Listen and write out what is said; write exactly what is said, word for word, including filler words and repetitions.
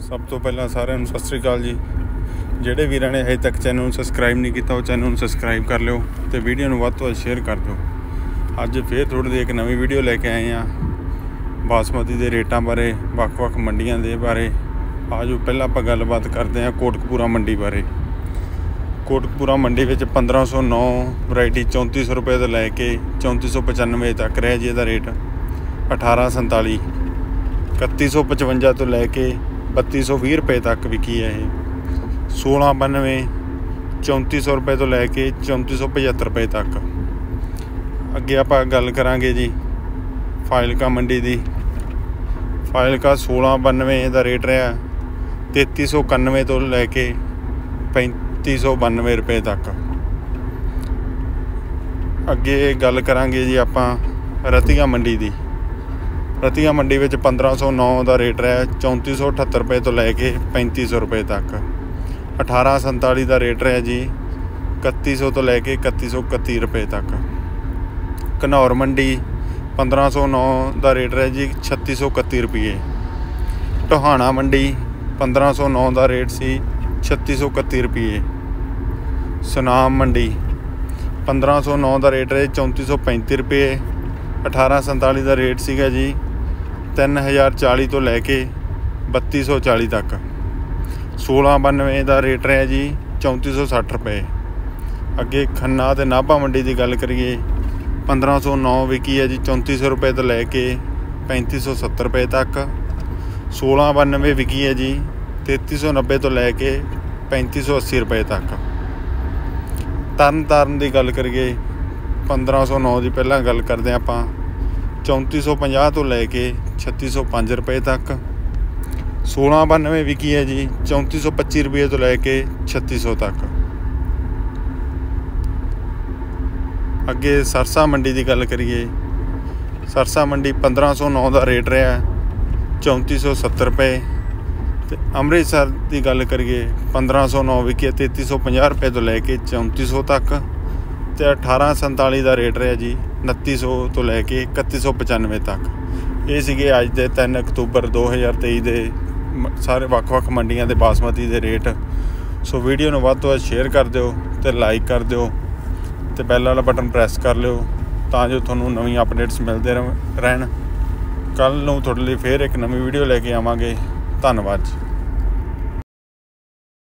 सब तो पहला सारिਆਂ ਨੂੰ सत श्री अकाल जी। ਜਿਹੜੇ ਵੀਰਾਂ ਨੇ ਅਜੇ ਤੱਕ ਚੈਨਲ ਨੂੰ ਸਬਸਕ੍ਰਾਈਬ ਨਹੀਂ ਕੀਤਾ ਉਹ ਚੈਨਲ ਨੂੰ ਸਬਸਕ੍ਰਾਈਬ ਕਰ ਲਿਓ ਤੇ ਵੀਡੀਓ ਨੂੰ ਵੱਧ ਤੋਂ ਵੱਧ ਸ਼ੇਅਰ ਕਰ ਦਿਓ। ਅੱਜ ਫੇਰ ਥੋੜੀ ਜਿਹੀ ਇੱਕ ਨਵੀਂ ਵੀਡੀਓ ਲੈ ਕੇ ਆਏ ਆ ਬਾਸਮਤੀ ਦੇ ਰੇਟਾਂ ਬਾਰੇ, ਵੱਖ-ਵੱਖ ਮੰਡੀਆਂ ਦੇ ਬਾਰੇ। ਆਜੋ ਪਹਿਲਾਂ ਆਪਾਂ ਗੱਲਬਾਤ ਕਰਦੇ ਹਾਂ ਕੋਟਕਪੂਰਾ ਮੰਡੀ ਬਾਰੇ। ਕੋਟਕਪੂਰਾ ਮੰਡੀ ਵਿੱਚ पंद्रह सौ नौ ਵੈਰਾਈਟੀ चौंतीस सौ रुपये ਤੋਂ ਲੈ ਕੇ चौंतीस सौ पचानवे तक ਰਿਹਾ ਜੀ। ਇਹਦਾ ਰੇਟ अठारह संताली इकतीस सौ पचवंजा तो लैके बत्ती सौ भी रुपये तक विकी है ये। सोलह बानवे चौंती सौ रुपये तो लैके चौंती सौ पचहत्तर रुपये तक। अगे आप गल करांगे जी फाजिलका मंडी की। फाजिलका सोलह बानवे का रेट रहा तेती सौ इक्यानवे तो लैके पैंती सौ बानवे रुपये तक। अगे गल करांगे जी आप रतिया मंडी की। रतिया मंडी में पंद्रह सौ नौ का रेट रहा चौंती सौ अठहत्तर रुपये तो लैके पैंती सौ रुपये तक। अठारह संताली का रेट रहा जी इकती सौ तो लैके इकती सौ इकती रुपये तक। घनौर मंडी पंद्रह सौ नौ का रेट रहा जी छत्ती सौ इकती रुपये। टोहाना मंडी पंद्रह सौ नौ का रेट सी छत्ती सौ इकती रुपये। सुनाम मंडी पंद्रह सौ नौ का रेट रहा चौंती सौ पैंती रुपये। अठारह संताली का रेट सीगा जी तीन हज़ार चाली तो लैके बत्ती सौ चाली तक। सोलह बानवे का रेट रहा जी चौंती सौ सठ रुपये। अगे खन्ना ते नाभा मंडी की गल करिए पंद्रह सौ नौ विकी है जी चौंती सौ रुपये तो लैके पैंती सौ सत्तर रुपये तक। सोलह बानवे विकी है जी तेती सौ नब्बे तो लैके पैंती सौ अस्सी रुपये तक। तरन तारण की गल करिए पंद्रह सौ नौ की पहला गल करते हैं आप चौंती सौ पचास तो लैके छत्ती सौ पाँच रुपये तक। सोलह बानवे विकी है जी चौंती सौ पच्ची रुपये तो लैके छत्ती सौ तक। अगे सरसा मंडी की गल करिए सरसा मंडी पंद्रह सौ नौ का रेट रहा चौंती सौ सत्तर रुपये। तो अमृतसर की गल करिए पंद्रह सौ नौ विकी तेती सौ पचास रुपये तो लैके चौंती सौ तक। तो अठारह संताली का रेट रहा जी उनती सौ तो लैके इकती सौ पचानवे तक। ये सीगे अज के तीन अक्तूबर दो हज़ार तेई के सारे वक्-वक् मंडियां दे बासमती के रेट। सो वीडियो में वध तो वध शेयर कर दिओ ते लाइक कर दिओ ते बैल वाला बटन प्रैस कर लिओ तां जो तुहानूं नवीं अपडेट्स मिलते रहन। कल नूं तुहाडे लई फिर एक नवीं वीडियो लैके आवांगे। धन्नवाद जी।